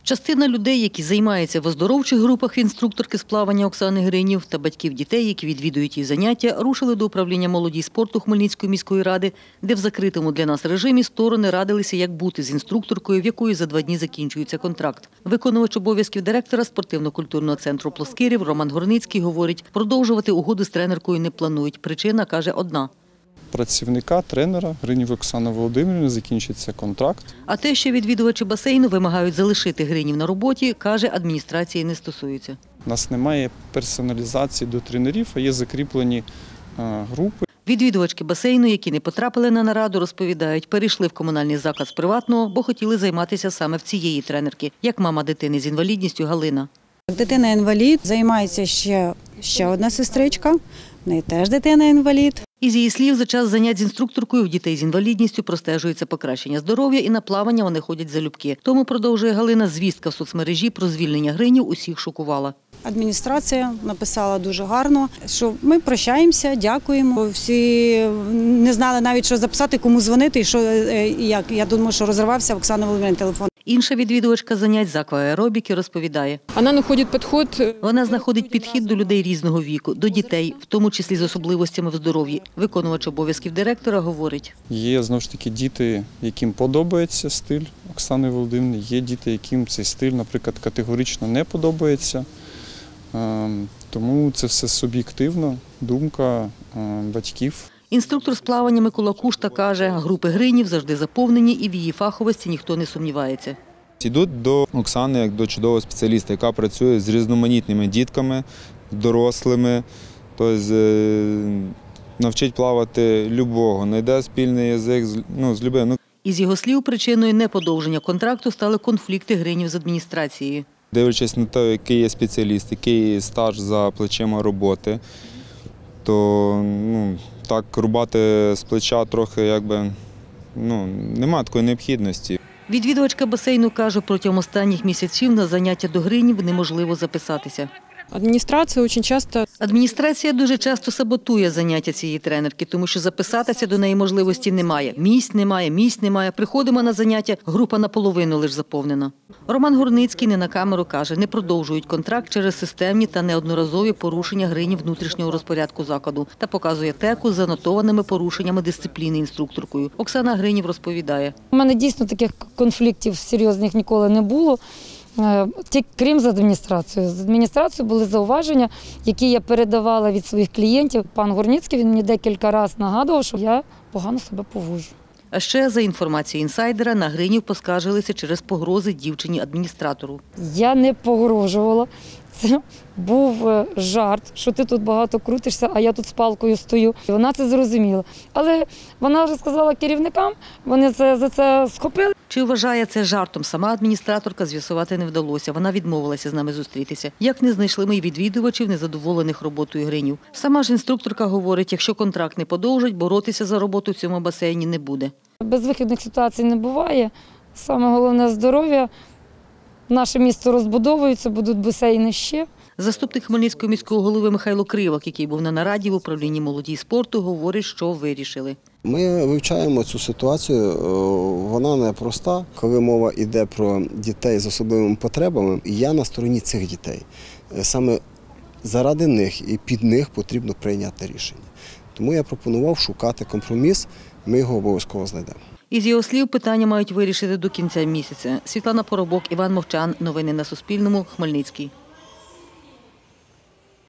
Частина людей, які займаються в оздоровчих групах інструкторки з плавання Оксани Гринів та батьків дітей, які відвідують її заняття, рушили до управління молоді й спорту Хмельницької міської ради, де в закритому для нас режимі сторони радилися, як бути з інструкторкою, в якої за 2 дні закінчується контракт. Виконувач обов'язків директора спортивно-культурного центру «Плоскирів» Роман Горницький говорить, продовжувати угоду з тренеркою не планують. Причина, каже, одна. Працівника, тренера Гринів Оксани Володимирівни закінчиться контракт. А те, що відвідувачі басейну вимагають залишити Гринів на роботі, каже, адміністрації не стосується. У нас немає персоналізації до тренерів, а є закріплені групи. Відвідувачки басейну, які не потрапили на нараду, розповідають, перейшли в комунальний заклад з приватного, бо хотіли займатися саме в цієї тренерки, як мама дитини з інвалідністю Галина. Дитина-інвалід, займається ще одна сестричка, в неї теж дитина-інвалід. Із її слів, за час занять з інструкторкою в дітей з інвалідністю простежується покращення здоров'я і на плавання вони ходять залюбки. Тому, продовжує Галина, звістка в соцмережі про звільнення Гринів усіх шокувала. Адміністрація написала дуже гарно, що ми прощаємося, дякуємо. Всі не знали навіть, що записати, кому дзвонити і що, як. Я думаю, що розривався Оксана Володимирівна телефон. Інша відвідувачка занять з акваеробіки розповідає. Вона знаходить підхід до людей різного віку, до дітей, в тому числі з особливостями в здоров'ї. Виконувач обов'язків директора говорить. Є, знову ж таки, діти, яким подобається стиль Оксани Володимирівни, є діти, яким цей стиль, наприклад, категорично не подобається. Тому це все суб'єктивна думка батьків. Інструктор з плавання Микола Кушта каже, групи Гринів завжди заповнені і в її фаховості ніхто не сумнівається. Йдуть до Оксани як до чудового спеціаліста, яка працює з різноманітними дітками, дорослими, тобто навчить плавати любого, знайде спільний язик з любим. Із його слів, причиною неподовження контракту стали конфлікти Гринів з адміністрацією. Дивлячись на те, який є спеціаліст, який є стаж за плечима роботи, то так рубати з плеча трохи немає такої необхідності. Відвідувачка басейну каже, протягом останніх місяців на заняття до Гринів неможливо записатися. Адміністрація дуже часто саботує заняття цієї тренерки, тому що записатися до неї можливості немає. Місць немає. Приходимо на заняття, група наполовину лише заповнена. Роман Горницький не на камеру каже, не продовжують контракт через системні та неодноразові порушення Гринів внутрішнього розпорядку закладу та показує теку з занотованими порушеннями дисципліни інструкторкою. Оксана Гринів розповідає. У мене дійсно таких конфліктів серйозних ніколи не було. Крім з адміністрацією. З адміністрацією були зауваження, які я передавала від своїх клієнтів. Пан Горницький, він мені декілька разів нагадував, що я погано себе поводжу. А ще, за інформацією інсайдера, на Гринів поскаржилися через погрози дівчині-адміністратору. Я не погрожувала. Це був жарт, що ти тут багато крутишся, а я тут з палкою стою. І вона це зрозуміла. Але вона вже сказала керівникам, вони за це схопили. Чи вважає це жартом сама адміністраторка, з'ясувати не вдалося. Вона відмовилася з нами зустрітися. Як не знайшли ми й відвідувачів, незадоволених роботою Гринів. Сама ж інструкторка говорить, якщо контракт не подовжать, боротися за роботу в цьому басейні не буде. Безвихідних ситуацій не буває. Саме головне – здоров'я. Наше місто розбудовується, будуть басейни ще. Заступник Хмельницького міського голови Михайло Кривак, який був на нараді в управлінні молоді й спорту, говорить, що вирішили. Ми вивчаємо цю ситуацію, вона непроста. Коли мова йде про дітей з особливими потребами, я на стороні цих дітей. Саме заради них і під них потрібно прийняти рішення. Тому я пропонував шукати компроміс, ми його обов'язково знайдемо. Із його слів, питання мають вирішити до кінця місяця. Світлана Поробок, Іван Мовчан. Новини на Суспільному. Хмельницький.